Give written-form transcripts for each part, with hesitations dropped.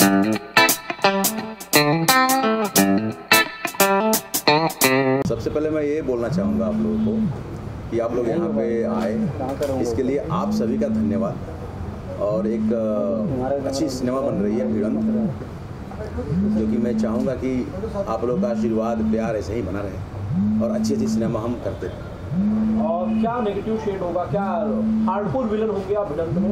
सबसे पहले मैं ये बोलना चाहूँगा आप लोगों को कि आप लोग यहाँ पे आए, इसके लिए आप सभी का धन्यवाद। और एक अच्छी सिनेमा बन रही है भिड़ंत, जो कि मैं चाहूँगा कि आप लोगों का आशीर्वाद प्यार ऐसे ही बना रहे और अच्छी अच्छी सिनेमा हम करते रहें। और क्या नेगेटिव शेड होगा, क्या हार्डकोर विलन हो गया भिड़ंत में?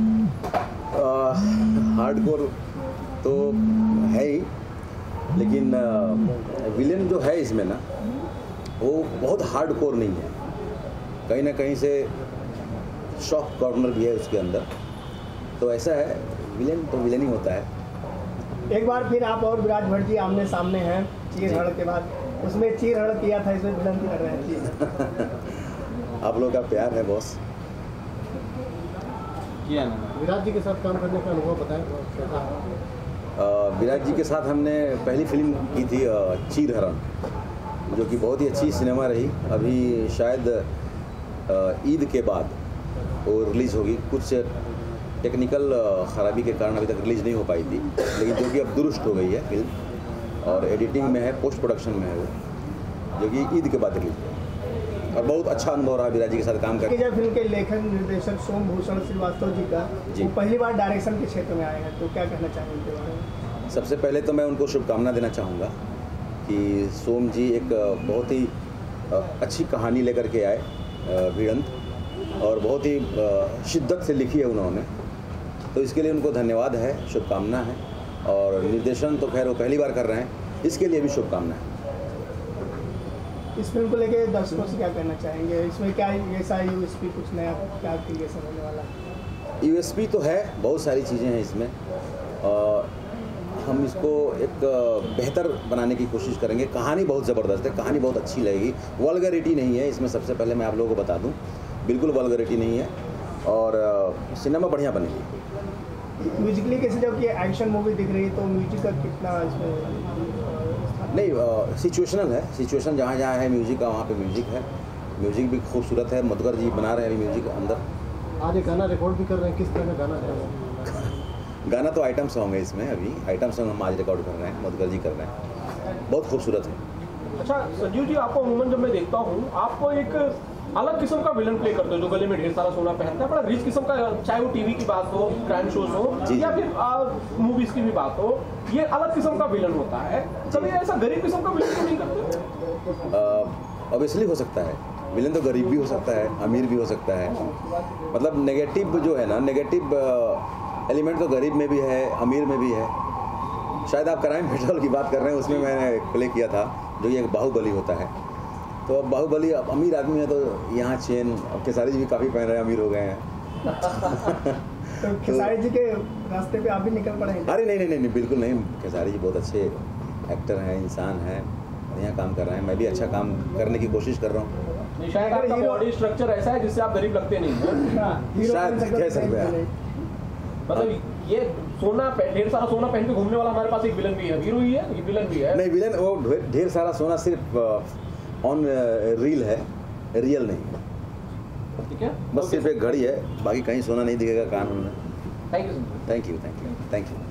हार्डकोर तो है ही, लेकिन विलेन जो है इसमें ना वो बहुत हार्डकोर नहीं है, कहीं ना कहीं से सॉफ्ट कॉर्नर भी है उसके अंदर। तो ऐसा है, विलेन तो विलेन ही होता है। एक बार फिर आप और विराट भट्ट जी आमने सामने हैं चीर-हड़ के बाद। उसमें चीर-हड़ किया था, इसमें विलन कर रहे हैं जी। आप लोग का प्यार है बॉस। विराट जी के साथ काम करने का अनुभव बताएं। विराट जी के साथ हमने पहली फिल्म की थी चीर-हरण, जो कि बहुत ही अच्छी सिनेमा रही। अभी शायद ईद के बाद वो रिलीज़ होगी। कुछ टेक्निकल ख़राबी के कारण अभी तक रिलीज़ नहीं हो पाई थी, लेकिन जो कि अब दुरुस्त हो गई है फिल्म और एडिटिंग में है, पोस्ट प्रोडक्शन में है वो, जो कि ईद के बाद रिलीज हुई। और बहुत अच्छा अनुभव रहा विराट जी के साथ काम करके। जब फिल्म के लेखक निर्देशक सोमभूषण श्रीवास्तव जी का वो पहली बार डायरेक्शन के क्षेत्र में आए हैं, तो क्या कहना चाहेंगे उनके बारे में? सबसे पहले तो मैं उनको शुभकामना देना चाहूँगा कि सोम जी एक बहुत ही अच्छी कहानी लेकर के आए भिड़ंत, और बहुत ही शिद्दत से लिखी है उन्होंने, तो इसके लिए उनको धन्यवाद है, शुभकामना है। और निर्देशन तो खैर वो पहली बार कर रहे हैं, इसके लिए भी शुभकामना है। इस फिल्म को लेके दर्शकों से क्या कहना चाहेंगे? इसमें क्या ऐसा यूएसपी कुछ नया क्या क्रिएशन होने वाला है? यूएसपी तो है, बहुत सारी चीज़ें हैं इसमें। हम इसको एक बेहतर बनाने की कोशिश करेंगे। कहानी बहुत ज़बरदस्त है, कहानी बहुत अच्छी लगेगी। वल्गैरिटी नहीं है इसमें, सबसे पहले मैं आप लोगों को बता दूं, बिल्कुल वल्गैरिटी नहीं है, और सिनेमा बढ़िया बनेगी। म्यूजिकली कैसे, जब ये एक्शन मूवी दिख रही है तो म्यूजिक का कितना इसमें? नहीं, सिचुएशनल है। सिचुएशन जहाँ जहाँ है म्यूजिक का, वहाँ पे म्यूजिक है। म्यूजिक भी खूबसूरत है, मधुकर जी बना रहे हैं अभी म्यूजिक अंदर। आज ये गाना रिकॉर्ड भी कर रहे हैं, किस तरह का गाना है? गाना तो आइटम सॉन्ग है इसमें, अभी आइटम सॉन्ग हम आज रिकॉर्ड कर रहे हैं, मधुकर जी कर रहे हैं, बहुत खूबसूरत है। अच्छा संजीव जी, आपको अमूमन जब मैं देखता हूँ आपको एक अलग किस्म का विलन प्ले करते हो, जो गले में ढेर सारा सोना पहनता है, बड़ा रिच किस्म का, चाहे वो टीवी की बात हो, क्राइम शोज हो, या फिर मूवीज की भी बात हो, ये अलग किस्म का विलन होता है। कभी ऐसा गरीब किस्म का विलन तो नहीं करते? ऑब्वियसली हो सकता है, विलन तो गरीब भी हो सकता है, अमीर भी हो सकता है। मतलब नेगेटिव जो है ना, नेगेटिव एलिमेंट तो गरीब में भी है, अमीर में भी है। शायद आप क्राइम पेट्रोल की बात कर रहे हैं, उसमें मैंने प्ले किया था, जो ये एक बाहुबली होता है। तो अब बाहुबली अब अमीर आदमी है, तो यहाँ चेन, अब खेसारी जी भी काफ़ी पहन रहे हैं, अमीर हो गए हैं। तो खेसारी जी के रास्ते पे आप भी निकल पड़े हैं? अरे नहीं, बिल्कुल नहीं। खेसारी जी बहुत अच्छे एक्टर हैं, इंसान हैं, बढ़िया काम कर रहे हैं। मैं भी अच्छा काम करने की कोशिश कर रहा हूँ। शायद आपका बॉडी स्ट्रक्चर ऐसा है जिससे आप गरीब लगते नहीं हैं। शायद कह सकते हैं। मतलब ये सोना, ढेर सारा सोना पहन के घूमने वाला हमारे पास एक विलन भी है, हीरो ही है, ये विलन भी है। नहीं, विलन वो ढेर सारा सोना सिर्फ ऑन रील है, रियल नहीं। ठीक है, बस सिर्फ एक घड़ी है, बाकी कहीं सोना नहीं दिखेगा कान में। Thank you. Thank you.